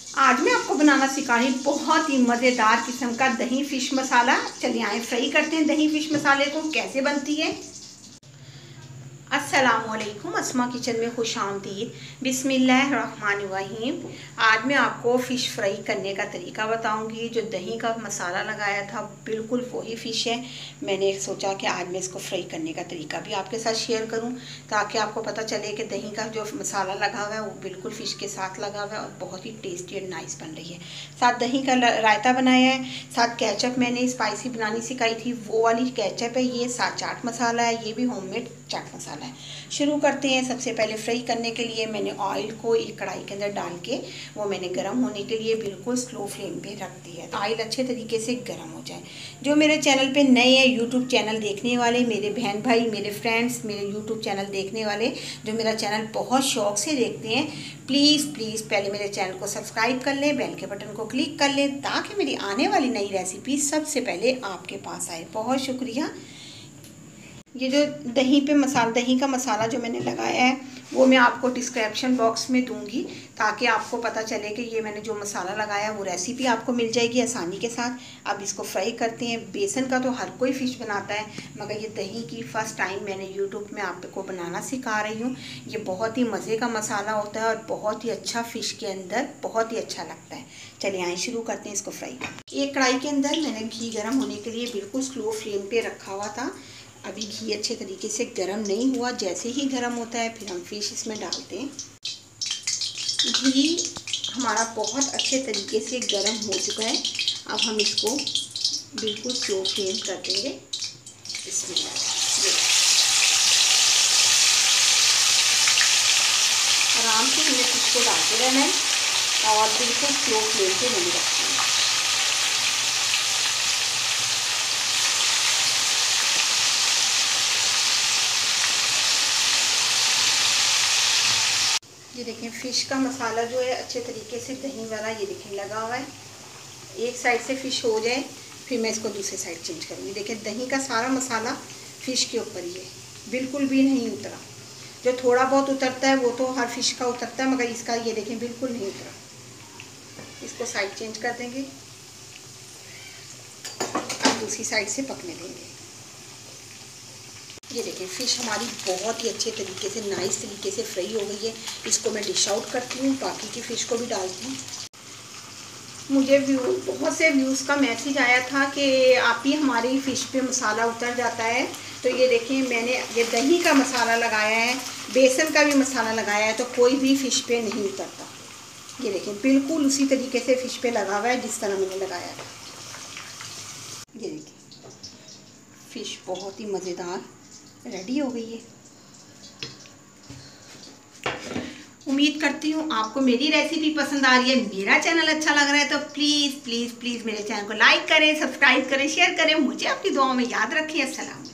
आज मैं आपको बनाना सिखा रही हूँ बहुत ही मज़ेदार किस्म का दही फिश मसाला। चलिए आए फ्राई करते हैं दही फिश मसाले को, कैसे बनती है। अस्सलामुअलैकुम, अस्मा किचन में खुश आमदीद। बिस्मिल्लाहिर्रहमानिर्रहीम। आज मैं आपको फ़िश फ्राई करने का तरीका बताऊंगी। जो दही का मसाला लगाया था बिल्कुल वही फ़िश है। मैंने सोचा कि आज मैं इसको फ्राई करने का तरीका भी आपके साथ शेयर करूं, ताकि आपको पता चले कि दही का जो मसाला लगा हुआ है वो बिल्कुल फ़िश के साथ लगा हुआ है और बहुत ही टेस्टी और नाइस बन रही है। साथ दही का रायता बनाया है, साथ केचप मैंने स्पाइसी बनानी सिखाई थी, वो वाली केचप है ये। साथ चाट मसाला है, ये भी होममेड चाट मसाला है। शुरू करते हैं। सबसे पहले फ्राई करने के लिए मैंने ऑयल को एक कढ़ाई के अंदर डाल के वो मैंने गर्म होने के लिए बिल्कुल स्लो फ्लेम पे रख दिया है। ऑयल अच्छे तरीके से गर्म हो जाए। जो मेरे चैनल पे नए हैं, यूट्यूब चैनल देखने वाले मेरे बहन भाई, मेरे फ्रेंड्स, मेरे यूट्यूब चैनल देखने वाले जो मेरा चैनल बहुत शौक से देखते हैं, प्लीज़ प्लीज़ पहले मेरे चैनल को सब्सक्राइब कर लें, बेल के बटन को क्लिक कर लें, ताकि मेरी आने वाली नई रेसिपी सबसे पहले आपके पास आए। बहुत शुक्रिया। ये जो दही का मसाला जो मैंने लगाया है वो मैं आपको डिस्क्रिप्शन बॉक्स में दूंगी, ताकि आपको पता चले कि ये मैंने जो मसाला लगाया वो रेसिपी आपको मिल जाएगी आसानी के साथ। अब इसको फ्राई करते हैं। बेसन का तो हर कोई फ़िश बनाता है, मगर ये दही की फ़र्स्ट टाइम मैंने यूट्यूब में आपको बनाना सिखा रही हूँ। ये बहुत ही मज़े का मसाला होता है और बहुत ही अच्छा फ़िश के अंदर बहुत ही अच्छा लगता है। चलिए आइए शुरू करते हैं इसको फ्राई। एक कढ़ाई के अंदर मैंने घी गर्म होने के लिए बिल्कुल स्लो फ्लेम पे रखा हुआ था। अभी घी अच्छे तरीके से गर्म नहीं हुआ। जैसे ही गर्म होता है फिर हम फिश इसमें डालते हैं। घी हमारा बहुत अच्छे तरीके से गर्म हो चुका है। अब हम इसको बिल्कुल स्लो फ्लेम कर देंगे। इसमें आराम से हमें फिश को डालते रहना है और बिल्कुल स्लो फ्लेम पे नहीं रखना है। ये देखें फ़िश का मसाला जो है अच्छे तरीके से दही वाला ये देखें लगा हुआ है। एक साइड से फ़िश हो जाए फिर मैं इसको दूसरी साइड चेंज करूँगी। देखें दही का सारा मसाला फ़िश के ऊपर ही है, बिल्कुल भी नहीं उतरा। जो थोड़ा बहुत उतरता है वो तो हर फ़िश का उतरता है, मगर इसका ये देखें बिल्कुल नहीं उतरा। इसको साइड चेंज कर देंगे, अब दूसरी साइड से पकने देंगे। ये देखिए फ़िश हमारी बहुत ही अच्छे तरीके से नाइस तरीके से फ्राई हो गई है। इसको मैं डिश आउट करती हूँ, बाकी की फ़िश को भी डालती हूँ। मुझे बहुत से व्यूज़ का मैसेज आया था कि आप ही हमारी फ़िश पे मसाला उतर जाता है। तो ये देखिए मैंने ये दही का मसाला लगाया है, बेसन का भी मसाला लगाया है, तो कोई भी फ़िश पे नहीं उतरता। ये देखिए बिल्कुल उसी तरीके से फ़िश पे लगा हुआ है जिस तरह मैंने लगाया था। ये देखिए फ़िश बहुत ही मज़ेदार रेडी हो गई है। उम्मीद करती हूँ आपको मेरी रेसिपी पसंद आ रही है। मेरा चैनल अच्छा लग रहा है तो प्लीज़ प्लीज़ प्लीज़ मेरे चैनल को लाइक करें, सब्सक्राइब करें, शेयर करें। मुझे अपनी दुआओं में याद रखें। अस्सलाम।